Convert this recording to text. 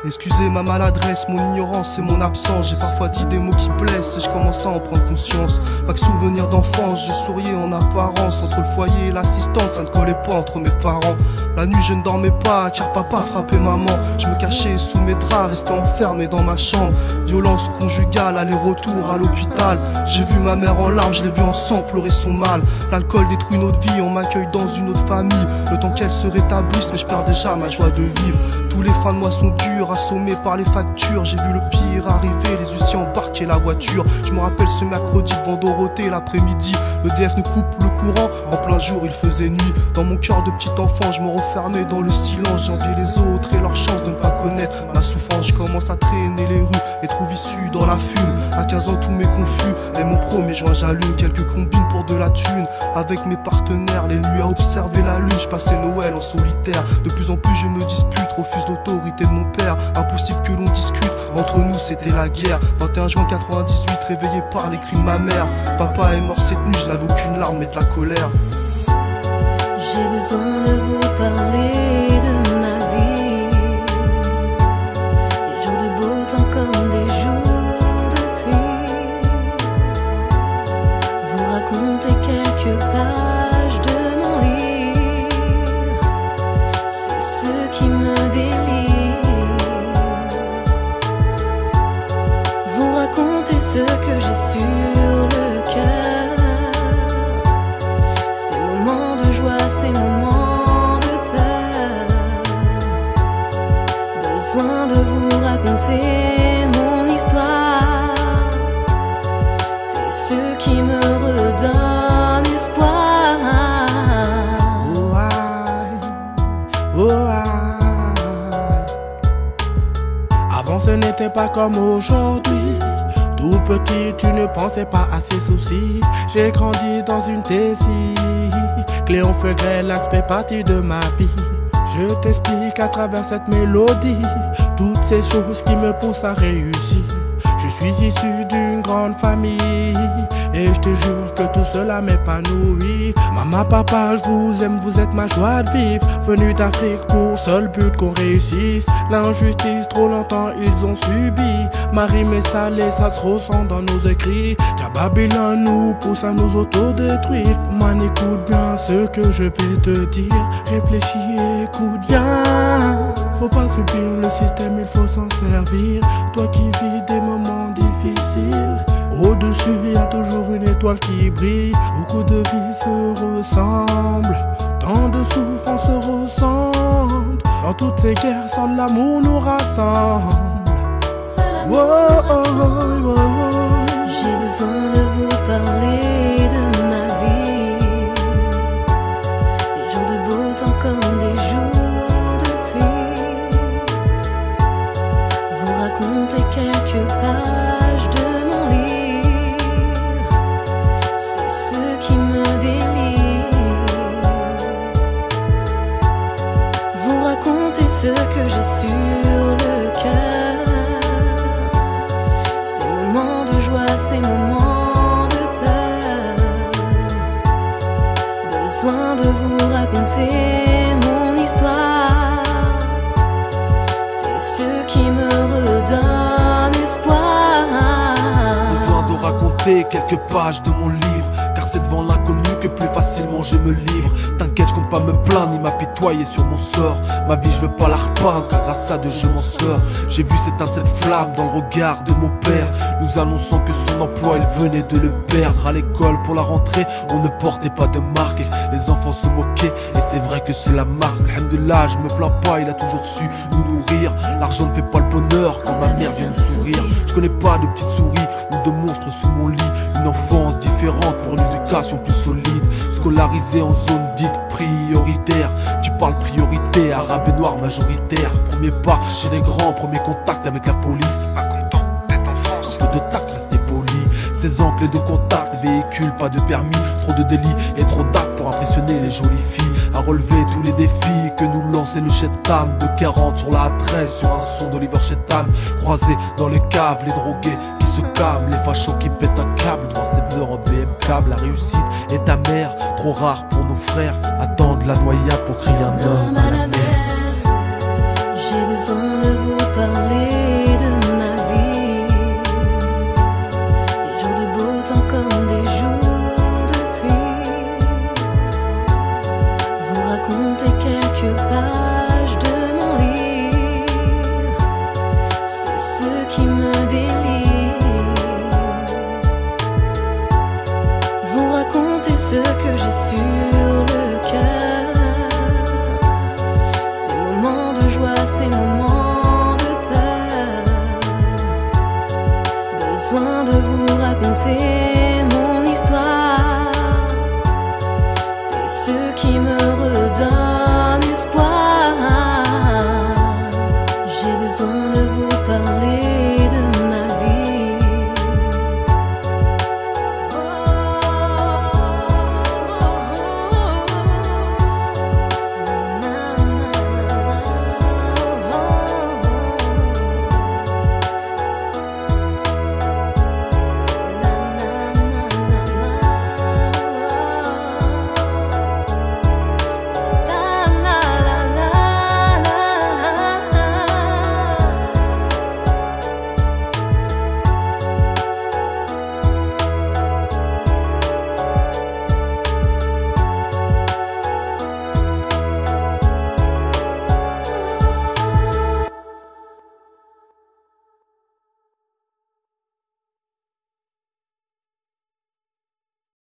Excusez ma maladresse, mon ignorance et mon absence. J'ai parfois dit des mots qui blessent et je commence à en prendre conscience. Pas que souvenir d'enfance, je souriais en apparence. Entre le foyer et l'assistance, ça ne collait pas entre mes parents. La nuit je ne dormais pas car papa frappait maman. Je me cachais sous mes draps, restais enfermé dans ma chambre. Violence conjugale, aller-retour à l'hôpital. J'ai vu ma mère en larmes, je l'ai vue en sang pleurer son mal. L'alcool détruit notre vie, on m'accueille dans une autre famille. Le temps qu'elle se rétablisse, mais je perds déjà ma joie de vivre. Tous les fins de mois sont durs, assommés par les factures. J'ai vu le pire arriver, les huissiers embarquer la voiture. Je me rappelle ce mercredi devant Dorothée l'après-midi. Le DF nous coupe le courant, en plein jour il faisait nuit. Dans mon cœur de petit enfant, je me refermais dans le silence. J'enviais les autres et leur chance de ne pas connaître ma souffrance. Je commence à traîner les rues et trouve issue dans la fume. À 15 ans tout m'est confus, et mon premier joint j'allume. Quelques combines pour de la thune, avec mes partenaires. Les nuits à observer la lune, je passais Noël en solitaire. De plus en plus je me dispute, refuse l'autorité de mon père. Impossible que l'on discute, entre nous c'était la guerre. 21 juin 98, réveillé par les cris de ma mère. Papa est mort cette nuit, je n'avais aucune larme mais de la colère. J'ai besoin de vous parler de ma vie. Des jours de beau temps comme des jours de pluie. Vous raconter quelques pages de mon livre. C'est ce qui me délire. Vous raconter ce que j'ai sur le cœur. Ces moments de joie, ces moments de peur. Besoin de vous raconter mon histoire. C'est ce qui me redonne espoir. Oh aïe, oh aïe. Avant ce n'était pas comme aujourd'hui. Tout petit, tu ne pensais pas à ces soucis. J'ai grandi dans une thésie. Cléon feu grêle, l'aspect partie de ma vie. Je t'explique à travers cette mélodie toutes ces choses qui me poussent à réussir. Je suis issu d'une grande famille et je te jure que tout cela m'épanouit. Maman, papa, je vous aime, vous êtes ma joie de vivre. Venu d'Afrique pour seul but qu'on réussisse. L'injustice, trop longtemps ils ont subi. Ma rime est salée, ça se ressent dans nos écrits. Car Babylone nous pousse à nous autodétruire. Man, écoute bien ce que je vais te dire. Réfléchis et écoute bien. Faut pas subir le système, il faut s'en servir. Toi qui vis des moments difficiles, au-dessus y a toujours une étoile qui brille. Beaucoup de vies se ressemblent, tant de souffrances se ressemblent. Dans toutes ces guerres, seul l'amour nous rassemble. Oh, oh, oh, oh, oh. J'ai besoin de vous parler de ma vie. Des jours de beau temps comme des jours de pluie. Vous raconter quelques pages de mon livre. C'est ce qui me délire. Vous raconter ce que j'ai sur le cœur. Ces moments de peur. Besoin de vous raconter mon histoire. C'est ce qui me redonne espoir. Besoin de raconter quelques pages de mon livre, car c'est devant l'inconnu que plus facilement je me livre. T'inquiète, je compte pas me plaindre ni m'apitoyer sur mon sort. Ma vie je veux pas la repeindre, car grâce à Dieu je m'en sors. J'ai vu s'éteindre cette flamme dans le regard de mon père, nous annonçant que son emploi il venait de le perdre. À l'école pour la rentrée on ne portait pas de marque et les enfants se moquaient, et c'est vrai que cela marque. Alhamdoulilah, je me plains pas, il a toujours su nous nourrir. L'argent ne fait pas le bonheur quand ma mère vient me sourire. Je connais pas de petites souris ou de monstres sous mon lit. Une enfance différente pour une éducation plus solide. Scolarisé en zone dite prioritaire. Tu parles priorité, arabe et noir majoritaire. Premier pas chez les grands, premier contact avec la police. Pas content d'être en France, peu de tact, rester poli. 16 ans, clé de contact, véhicule, pas de permis. Trop de délits et trop d'actes pour impressionner les jolies filles. À relever tous les défis que nous lançait le Chetam. De 40 sur la 13, sur un son d'Oliver Chetam. Croisés dans les caves, les drogués qui se calment, les fachos qui pètent un câble devant ces heures en BM câble. La réussite est amère, trop rare pour nos frères. Attendre la noyade pour crier un homme à la mer. J'ai besoin de vous parler. vous raconter